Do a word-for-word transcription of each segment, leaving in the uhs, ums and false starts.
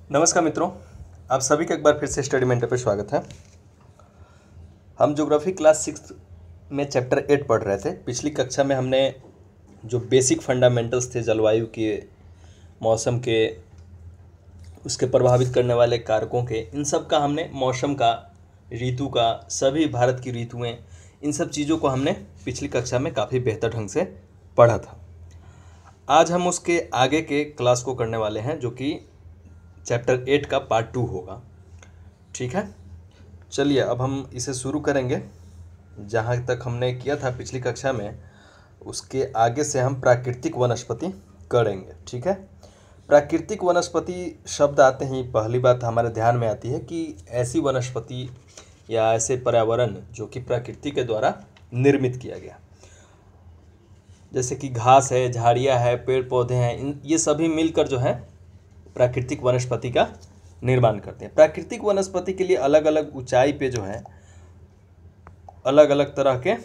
नमस्कार मित्रों, आप सभी का एक बार फिर से स्टडी मेंटर पे स्वागत है। हम ज्योग्राफी क्लास सिक्स में चैप्टर एट पढ़ रहे थे। पिछली कक्षा में हमने जो बेसिक फंडामेंटल्स थे जलवायु के, मौसम के, उसके प्रभावित करने वाले कारकों के, इन सब का हमने मौसम का, ऋतु का, सभी भारत की ऋतुएं, इन सब चीज़ों को हमने पिछली कक्षा में काफ़ी बेहतर ढंग से पढ़ा था। आज हम उसके आगे के क्लास को करने वाले हैं जो कि चैप्टर एट का पार्ट टू होगा। ठीक है, चलिए अब हम इसे शुरू करेंगे। जहाँ तक हमने किया था पिछली कक्षा में, उसके आगे से हम प्राकृतिक वनस्पति करेंगे। ठीक है, प्राकृतिक वनस्पति शब्द आते ही पहली बात हमारे ध्यान में आती है कि ऐसी वनस्पति या ऐसे पर्यावरण जो कि प्रकृति के द्वारा निर्मित किया गया, जैसे कि घास है, झाड़ियाँ है, पेड़ पौधे हैं, इन ये सभी मिलकर जो है प्राकृतिक वनस्पति का निर्माण करते हैं। प्राकृतिक वनस्पति के लिए अलग अलग ऊंचाई पे जो है अलग अलग तरह के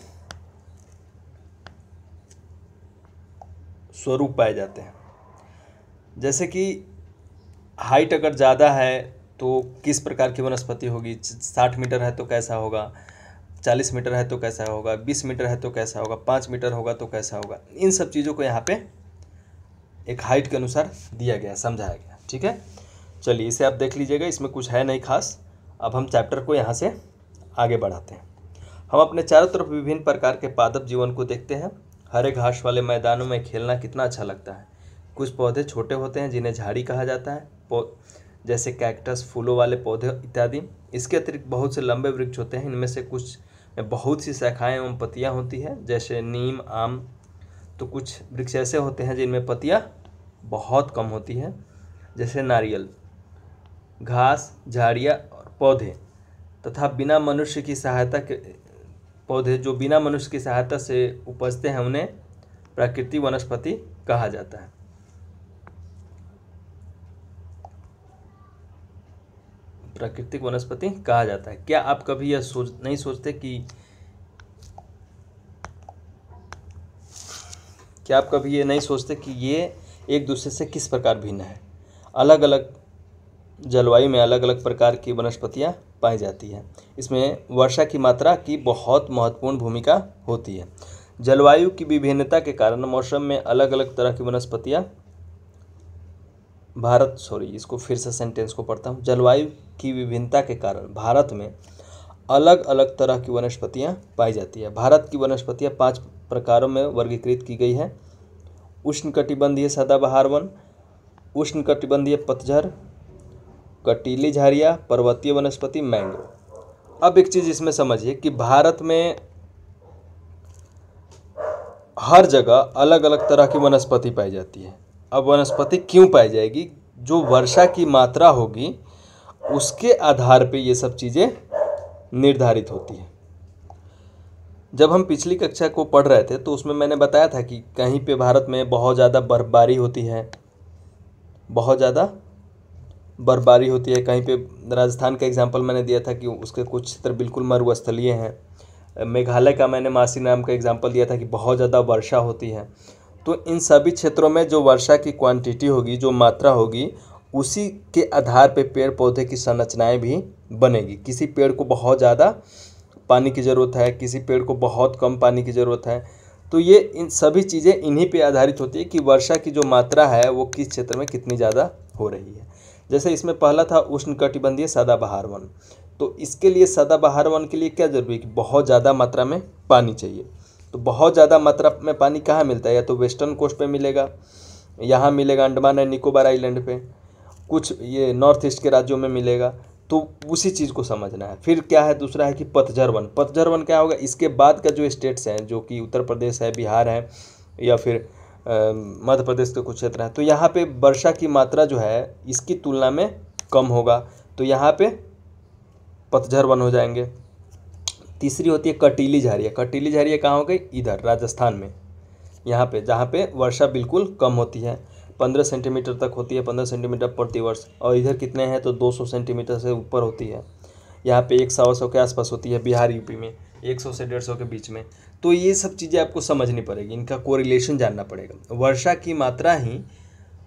स्वरूप पाए जाते हैं। जैसे कि हाइट अगर ज़्यादा है तो किस प्रकार की वनस्पति होगी, साठ मीटर है तो कैसा होगा, चालीस मीटर है तो कैसा होगा, बीस मीटर है तो कैसा होगा, पाँच मीटर होगा तो कैसा होगा। इन सब चीज़ों को यहाँ पे एक हाइट के अनुसार दिया गया, समझाया गया। ठीक है, चलिए इसे आप देख लीजिएगा, इसमें कुछ है नहीं खास। अब हम चैप्टर को यहाँ से आगे बढ़ाते हैं। हम अपने चारों तरफ विभिन्न प्रकार के पादप जीवन को देखते हैं। हरे घास वाले मैदानों में खेलना कितना अच्छा लगता है। कुछ पौधे छोटे होते हैं जिन्हें झाड़ी कहा जाता है, जैसे कैक्टस, फूलों वाले पौधे इत्यादि। इसके अतिरिक्त बहुत से लंबे वृक्ष होते हैं, इनमें से कुछ में बहुत सी शाखाएँ एवं पत्तियाँ होती हैं, जैसे नीम, आम। तो कुछ वृक्ष ऐसे होते हैं जिनमें पत्तियाँ बहुत कम होती हैं, जैसे नारियल। घास, झाड़ियाँ और पौधे तथा बिना मनुष्य की सहायता के पौधे जो बिना मनुष्य की सहायता से उपजते हैं, उन्हें प्राकृतिक वनस्पति कहा जाता है। प्राकृतिक वनस्पति कहा जाता है। क्या आप कभी यह सोच नहीं सोचते कि क्या आप कभी ये नहीं सोचते कि ये एक दूसरे से किस प्रकार भिन्न है। अलग अलग जलवायु में अलग अलग प्रकार की वनस्पतियाँ पाई जाती हैं। इसमें वर्षा की मात्रा की बहुत महत्वपूर्ण भूमिका होती है। जलवायु की विभिन्नता के कारण मौसम में अलग अलग तरह की वनस्पतियाँ भारत सॉरी इसको फिर से सेंटेंस को पढ़ता हूँ। जलवायु की विभिन्नता के कारण भारत में अलग अलग तरह की वनस्पतियाँ पाई जाती है। भारत की वनस्पतियाँ पांच प्रकारों में वर्गीकृत की गई है। उष्णकटिबंधीय सदाबहार वन, उष्णकटिबंधीय पतझड़, कटीली झाड़ियाँ, पर्वतीय वनस्पति, मैंग्रोव। अब एक चीज़ इसमें समझिए कि भारत में हर जगह अलग अलग तरह की वनस्पति पाई जाती है। अब वनस्पति क्यों पाई जाएगी? जो वर्षा की मात्रा होगी उसके आधार पे ये सब चीज़ें निर्धारित होती हैं। जब हम पिछली कक्षा को पढ़ रहे थे तो उसमें मैंने बताया था कि कहीं पे भारत में बहुत ज़्यादा बर्फबारी होती है, बहुत ज़्यादा बर्फबारी होती है। कहीं पे राजस्थान का एग्जांपल मैंने दिया था कि उसके कुछ क्षेत्र बिल्कुल मरुस्थलीय हैं। मेघालय का मैंने मासी नाम का एग्जांपल दिया था कि बहुत ज़्यादा वर्षा होती है। तो इन सभी क्षेत्रों में जो वर्षा की क्वांटिटी होगी, जो मात्रा होगी, उसी के आधार पे पेड़ पौधे की संरचनाएं भी बनेगी। किसी पेड़ को बहुत ज़्यादा पानी की ज़रूरत है, किसी पेड़ को बहुत कम पानी की ज़रूरत है। तो ये इन सभी चीज़ें इन्हीं पे आधारित होती है कि वर्षा की जो मात्रा है वो किस क्षेत्र में कितनी ज़्यादा हो रही है। जैसे इसमें पहला था उष्णकटिबंधीय सदाबहार वन। तो इसके लिए सदाबहार वन के लिए क्या जरूरी है कि बहुत ज़्यादा मात्रा में पानी चाहिए। तो बहुत ज़्यादा मात्रा में पानी कहाँ मिलता है? या तो वेस्टर्न कोस्ट पे मिलेगा, यहाँ मिलेगा अंडमान एंड निकोबार आइलैंड पे, कुछ ये नॉर्थ ईस्ट के राज्यों में मिलेगा। तो उसी चीज़ को समझना है। फिर क्या है, दूसरा है कि पतझड़ वन। पतझड़ वन क्या होगा? इसके बाद का जो स्टेट्स हैं, जो कि उत्तर प्रदेश है, बिहार है, या फिर मध्य प्रदेश के कुछ क्षेत्र हैं, तो यहाँ पे वर्षा की मात्रा जो है इसकी तुलना में कम होगा, तो यहाँ पे पतझड़ वन हो जाएंगे। तीसरी होती है कटीली झाड़ियाँ। कटीली झाड़ियाँ कहाँ हो गई? इधर राजस्थान में, यहाँ पे जहाँ पे वर्षा बिल्कुल कम होती है, पंद्रह सेंटीमीटर तक होती है, पंद्रह सेंटीमीटर प्रति वर्ष। और इधर कितने हैं? तो दो सौ सेंटीमीटर से ऊपर होती है। यहाँ पे एक सौ सौ के आसपास होती है। बिहार यूपी में एक सौ से डेढ़ सौ के बीच में। तो ये सब चीज़ें आपको समझनी पड़ेगी, इनका कोरिलेशन जानना पड़ेगा। वर्षा की मात्रा ही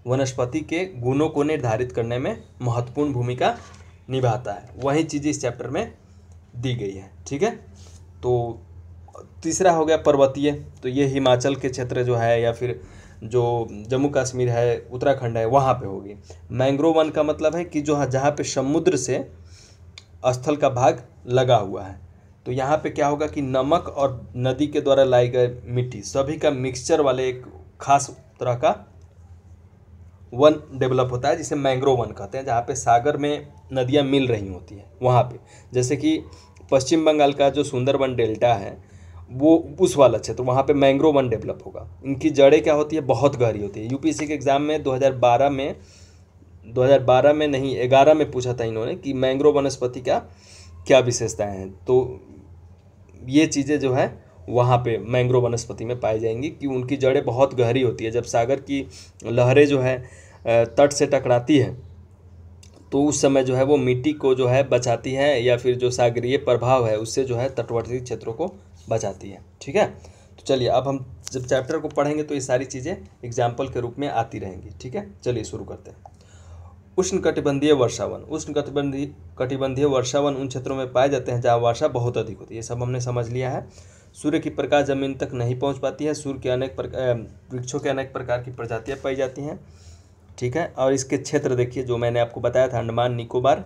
वनस्पति के गुणों को निर्धारित करने में महत्वपूर्ण भूमिका निभाता है। वही चीज़ें इस चैप्टर में दी गई है। ठीक है, तो तीसरा हो गया पर्वतीय, तो ये हिमाचल के क्षेत्र जो है या फिर जो जम्मू कश्मीर है, उत्तराखंड है, वहाँ पे होगी। मैंग्रोव वन का मतलब है कि जो जहाँ पे समुद्र से स्थल का भाग लगा हुआ है, तो यहाँ पे क्या होगा कि नमक और नदी के द्वारा लाई गई मिट्टी सभी का मिक्सचर वाले एक खास तरह का वन डेवलप होता है, जिसे मैंग्रोव वन कहते हैं, जहाँ पे सागर में नदियाँ मिल रही होती हैं वहाँ पे। जैसे कि पश्चिम बंगाल का जो सुंदरबन डेल्टा है वो उस वाला क्षेत्र, वहाँ पे मैंग्रोव वन डेवलप होगा। इनकी जड़ें क्या होती है, बहुत गहरी होती है। यूपीएससी के एग्जाम में दो हज़ार बारह में दो हज़ार बारह में नहीं ग्यारह में पूछा था इन्होंने कि मैंग्रोव वनस्पति का क्या विशेषताएं हैं। तो ये चीज़ें जो है वहाँ पे मैंग्रोव वनस्पति में पाई जाएंगी कि उनकी जड़ें बहुत गहरी होती है। जब सागर की लहरें जो है तट से टकराती है तो उस समय जो है वो मिट्टी को जो है बचाती है, या फिर जो सागरीय प्रभाव है उससे जो है तटवर्ती क्षेत्रों को बचाती है। ठीक है, तो चलिए अब हम जब चैप्टर को पढ़ेंगे तो ये सारी चीज़ें एग्जाम्पल के रूप में आती रहेंगी। ठीक है, चलिए शुरू करते हैं। उष्णकटिबंधीय वर्षावन। उष्णकटिबंधीय कटिबंधीय वर्षावन उन क्षेत्रों में पाए जाते हैं जहाँ वर्षा बहुत अधिक होती है। ये सब हमने समझ लिया है। सूर्य की प्रकाश जमीन तक नहीं पहुँच पाती है। सूर्य के अनेक प्रकार वृक्षों के अनेक प्रकार की प्रजातियाँ पाई जाती हैं। ठीक है, और इसके क्षेत्र देखिए जो मैंने आपको बताया था, अंडमान निकोबार,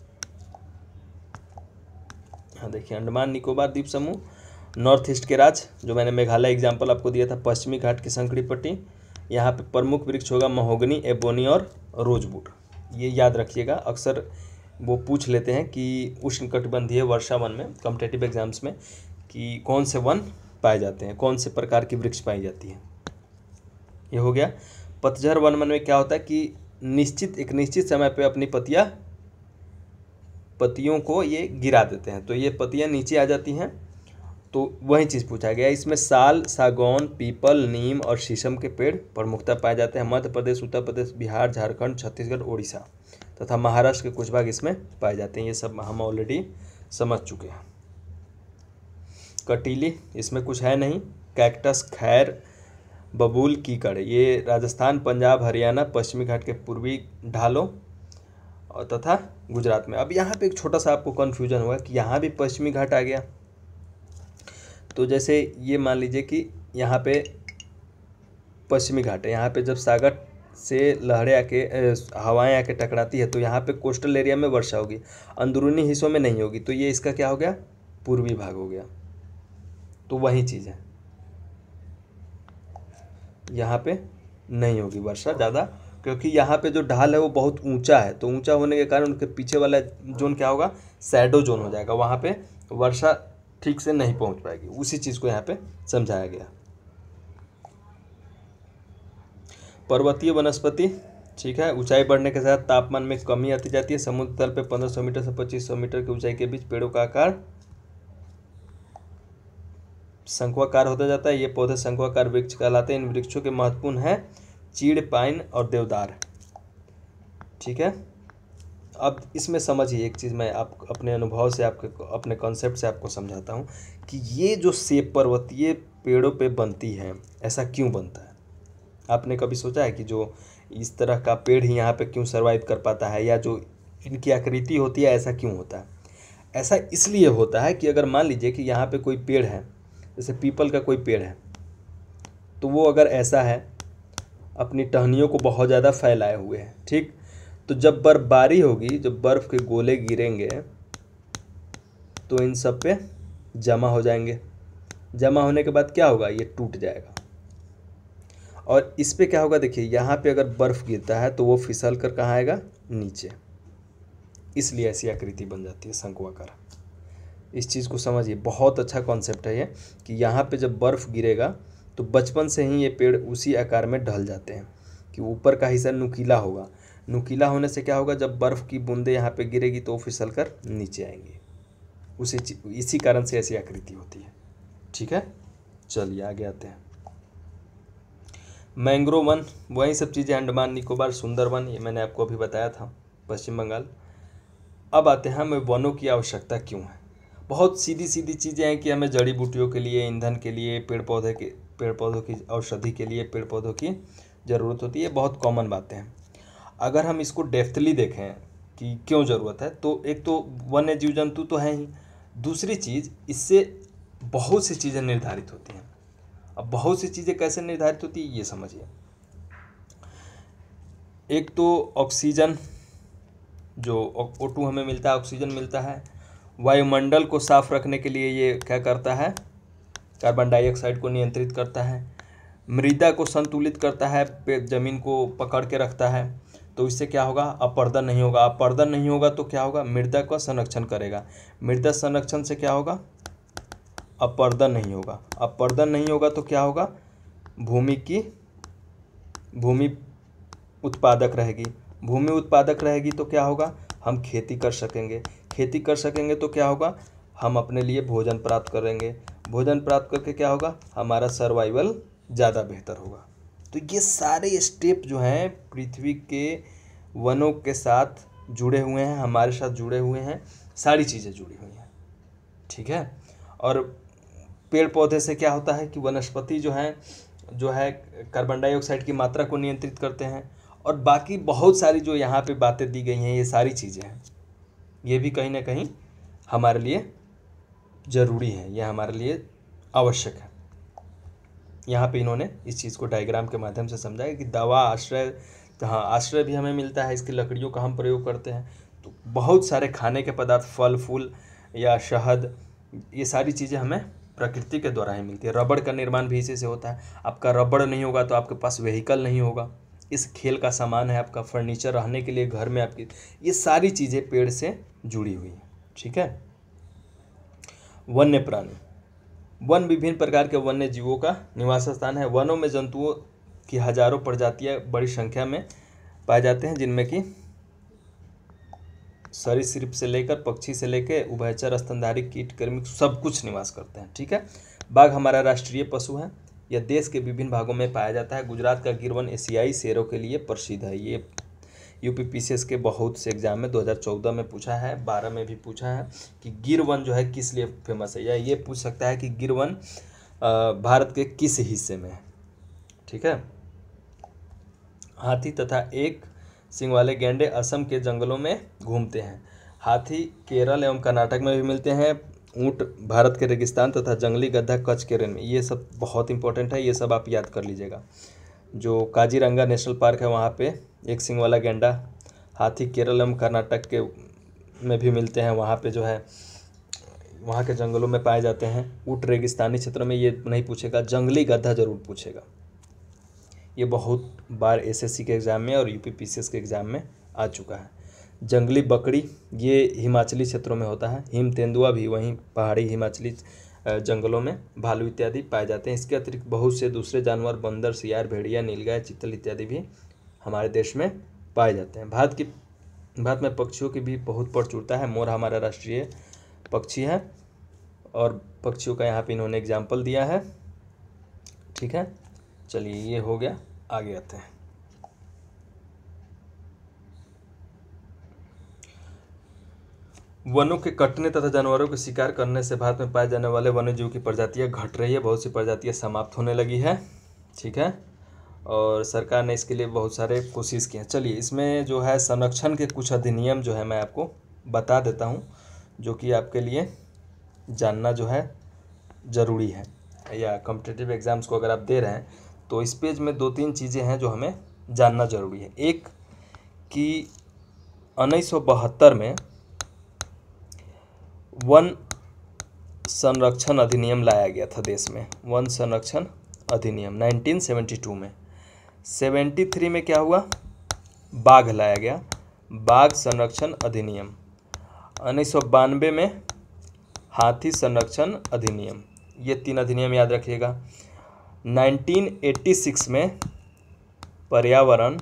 हाँ देखिए अंडमान निकोबार द्वीप समूह, नॉर्थ ईस्ट के राज्य जो मैंने मेघालय एग्जाम्पल आपको दिया था, पश्चिमी घाट की संकरी पट्टी, यहाँ पे प्रमुख वृक्ष होगा महोगनी, एबोनी और रोजवुड। ये याद रखिएगा, अक्सर वो पूछ लेते हैं कि उष्णकटिबंधीय वर्षावन में कॉम्पिटिटिव एग्जाम्स में कि कौन से वन पाए जाते हैं, कौन से प्रकार की वृक्ष पाई जाती है। ये हो गया। पतझड़ वन में क्या होता है कि निश्चित एक निश्चित समय पे अपनी पत्तियां पत्तियों को ये गिरा देते हैं, तो ये पत्तियां नीचे आ जाती हैं। तो वही चीज़ पूछा गया। इसमें साल, सागौन, पीपल, नीम और शीशम के पेड़ प्रमुखता पाए जाते हैं। मध्य प्रदेश, उत्तर प्रदेश, बिहार, झारखंड, छत्तीसगढ़, उड़ीसा तथा महाराष्ट्र के कुछ भाग इसमें पाए जाते हैं। ये सब हम ऑलरेडी समझ चुके हैं। कटीली, इसमें कुछ है नहीं। कैक्टस, खैर, बबूल, कीकड़, ये राजस्थान, पंजाब, हरियाणा, पश्चिमी घाट के पूर्वी ढालों और तथा गुजरात में। अब यहाँ पे एक छोटा सा आपको कन्फ्यूजन हुआ कि यहाँ भी पश्चिमी घाट आ गया। तो जैसे ये मान लीजिए कि यहाँ पे पश्चिमी घाट है, यहाँ पे जब सागर से लहरें आके हवाएं आके टकराती है तो यहाँ पे कोस्टल एरिया में वर्षा होगी, अंदरूनी हिस्सों में नहीं होगी। तो ये इसका क्या हो गया, पूर्वी भाग हो गया। तो वही चीज़ है, यहाँ पे नहीं होगी वर्षा ज़्यादा, क्योंकि यहाँ पे जो ढाल है वो बहुत ऊंचा है। तो ऊंचा होने के कारण उनके पीछे वाला जोन क्या होगा, शैडो जोन हो जाएगा, वहाँ पे वर्षा ठीक से नहीं पहुँच पाएगी। उसी चीज़ को यहाँ पे समझाया गया। पर्वतीय वनस्पति, ठीक है, ऊंचाई बढ़ने के साथ तापमान में कमी आती जाती है। समुद्र तल पे पंद्रह सौ मीटर से पच्चीस सौ मीटर की ऊंचाई के बीच पेड़ों का आकार शंक्वाकार होता जाता है। ये पौधे शंक्वाकार वृक्ष कहलाते हैं। इन वृक्षों के महत्वपूर्ण हैं चीड़, पाइन और देवदार। ठीक है, अब इसमें समझिए एक चीज़, मैं आप अपने अनुभव से आपके अपने कॉन्सेप्ट से आपको समझाता हूँ कि ये जो सेब पर्वतीय पेड़ों पे बनती है, ऐसा क्यों बनता है। आपने कभी सोचा है कि जो इस तरह का पेड़ ही यहाँ पे क्यों सर्वाइव कर पाता है, या जो इनकी आकृति होती है ऐसा क्यों होता है। ऐसा इसलिए होता है कि अगर मान लीजिए कि यहाँ पे कोई पेड़ है, जैसे पीपल का कोई पेड़ है, तो वो अगर ऐसा है अपनी टहनियों को बहुत ज़्यादा फैलाए हुए है, ठीक, तो जब बर्फबारी होगी, जब बर्फ़ के गोले गिरेंगे तो इन सब पे जमा हो जाएंगे। जमा होने के बाद क्या होगा, ये टूट जाएगा। और इस पे क्या होगा, देखिए यहाँ पे अगर बर्फ़ गिरता है तो वो फिसल कर कहाँ आएगा, नीचे। इसलिए ऐसी आकृति बन जाती है शंक्वाकार। इस चीज़ को समझिए, बहुत अच्छा कॉन्सेप्ट है ये कि यहाँ पे जब बर्फ़ गिरेगा तो बचपन से ही ये पेड़ उसी आकार में ढल जाते हैं कि ऊपर का हिस्सा नुकीला होगा। नुकीला होने से क्या होगा, जब बर्फ़ की बूंदें यहाँ पे गिरेगी तो वो फिसल कर नीचे आएंगी। उसी इसी कारण से ऐसी आकृति होती है। ठीक है, चलिए आगे आते हैं। मैंग्रोव वन, वही सब चीज़ें, अंडमान निकोबार, सुंदरवन, ये मैंने आपको अभी बताया था, पश्चिम बंगाल। अब आते हैं हमें वनों की आवश्यकता क्यों है। बहुत सीधी सीधी चीज़ें हैं कि हमें जड़ी बूटियों के लिए, ईंधन के लिए, पेड़ पौधे के पेड़ पौधों की औषधि के लिए, पेड़ पौधों की ज़रूरत होती है। बहुत कॉमन बातें हैं। अगर हम इसको डेप्थली देखें कि क्यों ज़रूरत है, तो एक तो वन्य जीव जंतु तो है ही, दूसरी चीज़ इससे बहुत सी चीज़ें निर्धारित होती हैं। अब बहुत सी चीज़ें कैसे निर्धारित होती है ये समझिए। एक तो ऑक्सीजन, जो ओ टू हमें मिलता है, ऑक्सीजन मिलता है। वायुमंडल को साफ रखने के लिए ये क्या करता है, कार्बन डाइऑक्साइड को नियंत्रित करता है। मृदा को संतुलित करता है, पे जमीन को पकड़ के रखता है। तो इससे क्या होगा, अपरदन नहीं होगा। अपरदन नहीं होगा तो क्या होगा, मृदा का संरक्षण करेगा। मृदा संरक्षण से क्या होगा, अपरदन नहीं होगा। अपरदन नहीं होगा तो क्या होगा, भूमि की भूमि उत्पादक रहेगी। भूमि उत्पादक रहेगी तो क्या होगा, हम खेती कर सकेंगे। खेती कर सकेंगे तो क्या होगा, हम अपने लिए भोजन प्राप्त करेंगे। भोजन प्राप्त करके क्या होगा, हमारा सर्वाइवल ज़्यादा बेहतर होगा। तो ये सारे स्टेप जो हैं पृथ्वी के वनों के साथ जुड़े हुए हैं, हमारे साथ जुड़े हुए हैं, सारी चीज़ें जुड़ी हुई हैं, ठीक है। और पेड़ पौधे से क्या होता है कि वनस्पति जो है जो है कार्बन डाइऑक्साइड की मात्रा को नियंत्रित करते हैं। और बाकी बहुत सारी जो यहाँ पे बातें दी गई हैं, ये सारी चीज़ें हैं, ये भी कहीं ना कहीं हमारे लिए ज़रूरी है, यह हमारे लिए आवश्यक है। यहाँ पे इन्होंने इस चीज़ को डायग्राम के माध्यम से समझाया कि दवा, आश्रय, तो हाँ आश्रय भी हमें मिलता है, इसकी लकड़ियों का हम प्रयोग करते हैं। तो बहुत सारे खाने के पदार्थ, फल फूल या शहद, ये सारी चीज़ें हमें प्रकृति के द्वारा ही मिलती है। रबड़ का निर्माण भी इसी से होता है। आपका रबड़ नहीं होगा तो आपके पास व्हीकल नहीं होगा। इस खेल का सामान है आपका, फर्नीचर रहने के लिए घर में आपकी, ये सारी चीज़ें पेड़ से जुड़ी हुई हैं, ठीक है। वन्य प्राणी, वन विभिन्न प्रकार के वन्य जीवों का निवास स्थान है। वनों में जंतुओं की हजारों प्रजातियां बड़ी संख्या में पाए जाते हैं, जिनमें कि सरीसृप से लेकर पक्षी से लेकर उभयचर, स्तनधारी, कीट, कृमि सब कुछ निवास करते हैं, ठीक है। बाघ हमारा राष्ट्रीय पशु है। यह देश के विभिन्न भागों में पाया जाता है। गुजरात का गिर वन एशियाई शेरों के लिए प्रसिद्ध है। ये यूपी पीसीएस के बहुत से एग्जाम में दो हज़ार चौदह में पूछा है, बारह में भी पूछा है कि गिर वन जो है किस लिए फेमस है, या ये पूछ सकता है कि गिर वन भारत के किस हिस्से में है, ठीक है। हाथी तथा एक सींग वाले गैंडे असम के जंगलों में घूमते हैं। हाथी केरल एवं कर्नाटक में भी मिलते हैं। ऊँट भारत के रेगिस्तान तथा जंगली गधा कच्छ के रण में, ये सब बहुत इंपॉर्टेंट है, ये सब आप याद कर लीजिएगा। जो काजीरंगा नेशनल पार्क है वहाँ पे एक सींग वाला गैंडा, हाथी केरल एवं कर्नाटक के में भी मिलते हैं, वहाँ पे जो है वहाँ के जंगलों में पाए जाते हैं। ऊँट रेगिस्तानी क्षेत्रों में, ये नहीं पूछेगा। जंगली गधा जरूर पूछेगा, ये बहुत बार एसएससी के एग्ज़ाम में और यूपी पीसीएस के एग्ज़ाम में आ चुका है। जंगली बकरी, ये हिमाचली क्षेत्रों में होता है। हिम तेंदुआ भी वहीं पहाड़ी हिमाचली जंगलों में, भालू इत्यादि पाए जाते हैं। इसके अतिरिक्त बहुत से दूसरे जानवर, बंदर, सियार, भेड़िया, नीलगाय, चीतल इत्यादि भी हमारे देश में पाए जाते हैं। भारत की भारत में पक्षियों की भी बहुत प्रचुरता है। मोर हमारा राष्ट्रीय पक्षी है और पक्षियों का यहाँ पे इन्होंने एग्जाम्पल दिया है, ठीक है। चलिए ये हो गया, आगे आते हैं। वनों के कटने तथा जानवरों के शिकार करने से भारत में पाए जाने वाले वन्य जीव की प्रजातियां घट रही है। बहुत सी प्रजातियां समाप्त होने लगी है, ठीक है। और सरकार ने इसके लिए बहुत सारे कोशिश किए हैं। चलिए इसमें जो है संरक्षण के कुछ अधिनियम जो है मैं आपको बता देता हूं, जो कि आपके लिए जानना जो है ज़रूरी है, या कॉम्पिटिटिव एग्ज़ाम्स को अगर आप दे रहे हैं तो इस पेज में दो तीन चीज़ें हैं जो हमें जानना ज़रूरी है। एक कि उन्नीस सौ बहत्तर में वन संरक्षण अधिनियम लाया गया था देश में। वन संरक्षण अधिनियम उन्नीस सौ बहत्तर में। तिहत्तर में क्या हुआ, बाघ लाया गया, बाघ संरक्षण अधिनियम। उन्नीस सौ बानवे में हाथी संरक्षण अधिनियम। ये तीन अधिनियम याद रखिएगा। उन्नीस सौ छियासी में पर्यावरण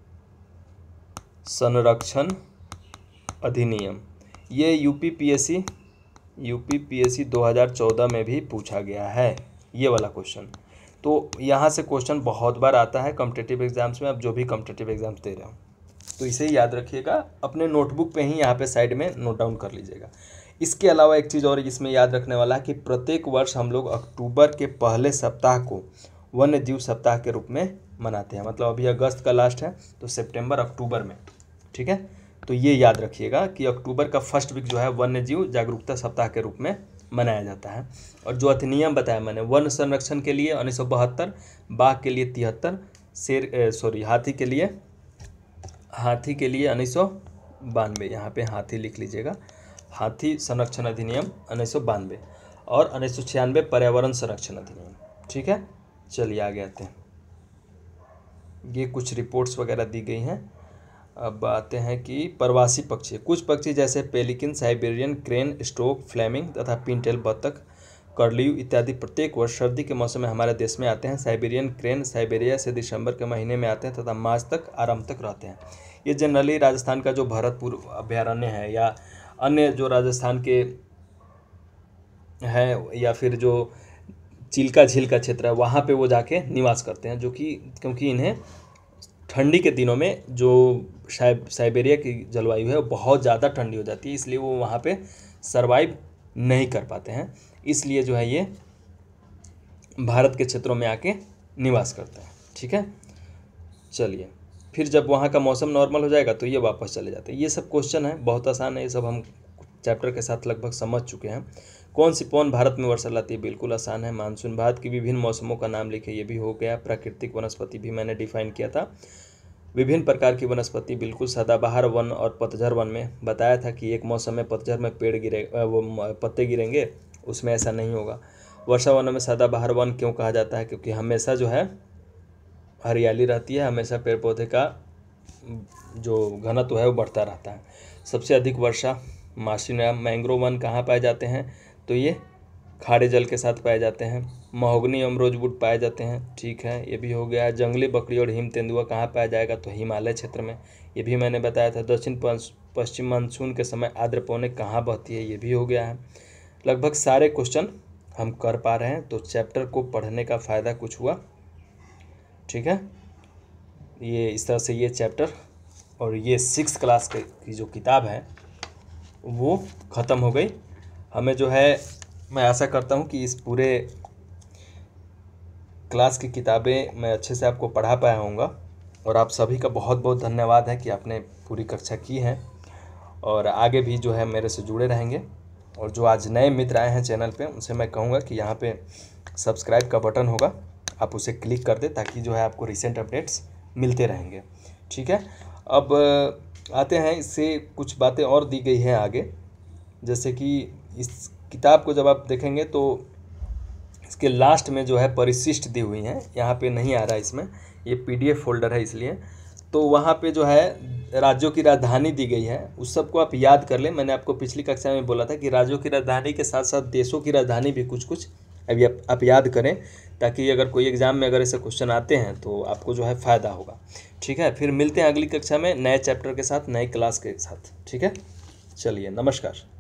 संरक्षण अधिनियम। ये यूपी पीएससी यूपी पीएससी दो हज़ार चौदह में भी पूछा गया है ये वाला क्वेश्चन। तो यहाँ से क्वेश्चन बहुत बार आता है कॉम्पिटिटिव एग्जाम्स में, आप जो भी कॉम्पिटिटिव एग्जाम्स दे रहे हो तो इसे याद रखिएगा, अपने नोटबुक पे ही यहाँ पे साइड में नोट डाउन कर लीजिएगा। इसके अलावा एक चीज़ और इसमें याद रखने वाला है कि प्रत्येक वर्ष हम लोग अक्टूबर के पहले सप्ताह को वन्य जीव सप्ताह के रूप में मनाते हैं, मतलब अभी अगस्त का लास्ट है तो सितंबर अक्टूबर में, ठीक है। तो ये याद रखिएगा कि अक्टूबर का फर्स्ट वीक जो है वन्य जीव जागरूकता सप्ताह के रूप में मनाया जाता है। और जो अधिनियम बताया मैंने, वन संरक्षण के लिए उन्नीस सौ बहत्तर, बाघ के लिए तिहत्तर, शेर सॉरी हाथी के लिए हाथी के लिए उन्नीस सौ बानवे, यहाँ पे हाथी लिख लीजिएगा, हाथी संरक्षण अधिनियम उन्नीस सौ बानवे, और उन्नीस सौ छियानवे पर्यावरण संरक्षण अधिनियम, ठीक है। चलिए आगे आते हैं। ये कुछ रिपोर्ट्स वगैरह दी गई हैं। अब आते हैं कि प्रवासी पक्षी, कुछ पक्षी जैसे pelican, Siberian crane, stork, flamingo तथा पिनटेल बतख, कर्लियू इत्यादि प्रत्येक वर्ष सर्दी के मौसम में हमारे देश में आते हैं। साइबेरियन क्रेन साइबेरिया से दिसंबर के महीने में आते हैं तथा मार्च तक आरंभ तक रहते हैं। ये जनरली राजस्थान का जो भरतपुर अभयारण्य है या अन्य जो राजस्थान के हैं या फिर जो चिल्का झील का क्षेत्र है वहाँ पे वो जाके निवास करते हैं, जो कि क्योंकि इन्हें ठंडी के दिनों में जो साइबेरिया की जलवायु है वो बहुत ज़्यादा ठंडी हो जाती है, इसलिए वो वहाँ पे सरवाइव नहीं कर पाते हैं, इसलिए जो है ये भारत के क्षेत्रों में आके निवास करते हैं, ठीक है। चलिए, फिर जब वहाँ का मौसम नॉर्मल हो जाएगा तो ये वापस चले जाते हैं। ये सब क्वेश्चन है, बहुत आसान है, ये सब हम चैप्टर के साथ लगभग समझ चुके हैं। कौन सी पवन भारत में वर्षा लाती है, बिल्कुल आसान है। मानसून, भारत की विभिन्न मौसमों का नाम लिखे, ये भी हो गया। प्राकृतिक वनस्पति भी मैंने डिफाइन किया था। विभिन्न प्रकार की वनस्पति, बिल्कुल। सदाबहार वन और पतझड़ वन में बताया था कि एक मौसम में पतझड़ में पेड़ गिरे वो पत्ते गिरेंगे, उसमें ऐसा नहीं होगा। वर्षा वन में सदाबहार वन क्यों कहा जाता है, क्योंकि हमेशा जो है हरियाली रहती है, हमेशा पेड़ पौधे का जो घनत्व है वो बढ़ता रहता है। सबसे अधिक वर्षा मासिना मैंग्रोव वन कहाँ पाए जाते हैं, तो ये खारे जल के साथ पाए जाते हैं। महोगनी एवं रोजवुड पाए जाते हैं, ठीक है, ये भी हो गया। जंगली बकरी और हिम तेंदुआ कहाँ पाया जाएगा, तो हिमालय क्षेत्र में, ये भी मैंने बताया था। दक्षिण पश्चिम मानसून के समय आर्द्र पवनें कहाँ बहती है, ये भी हो गया है। लगभग सारे क्वेश्चन हम कर पा रहे हैं, तो चैप्टर को पढ़ने का फ़ायदा कुछ हुआ, ठीक है। ये इस तरह से ये चैप्टर और ये सिक्स क्लास की जो किताब है वो ख़त्म हो गई। हमें जो है, मैं आशा करता हूँ कि इस पूरे क्लास की किताबें मैं अच्छे से आपको पढ़ा पाया हूँगा, और आप सभी का बहुत बहुत धन्यवाद है कि आपने पूरी कक्षा की है और आगे भी जो है मेरे से जुड़े रहेंगे। और जो आज नए मित्र आए हैं चैनल पे, उनसे मैं कहूँगा कि यहाँ पे सब्सक्राइब का बटन होगा, आप उसे क्लिक कर दें ताकि जो है आपको रिसेंट अपडेट्स मिलते रहेंगे, ठीक है। अब आते हैं, इससे कुछ बातें और दी गई हैं आगे, जैसे कि इस किताब को जब आप देखेंगे तो इसके लास्ट में जो है परिशिष्ट दी हुई हैं, यहाँ पे नहीं आ रहा है, इसमें ये पीडीएफ फोल्डर है इसलिए, तो वहाँ पे जो है राज्यों की राजधानी दी गई है, उस सब को आप याद कर लें। मैंने आपको पिछली कक्षा में बोला था कि राज्यों की राजधानी के साथ साथ देशों की राजधानी भी कुछ कुछ अभी आप, आप याद करें, ताकि अगर कोई एग्ज़ाम में अगर ऐसे क्वेश्चन आते हैं तो आपको जो है फ़ायदा होगा, ठीक है। फिर मिलते हैं अगली कक्षा में नए चैप्टर के साथ, नए क्लास के साथ, ठीक है। चलिए, नमस्कार।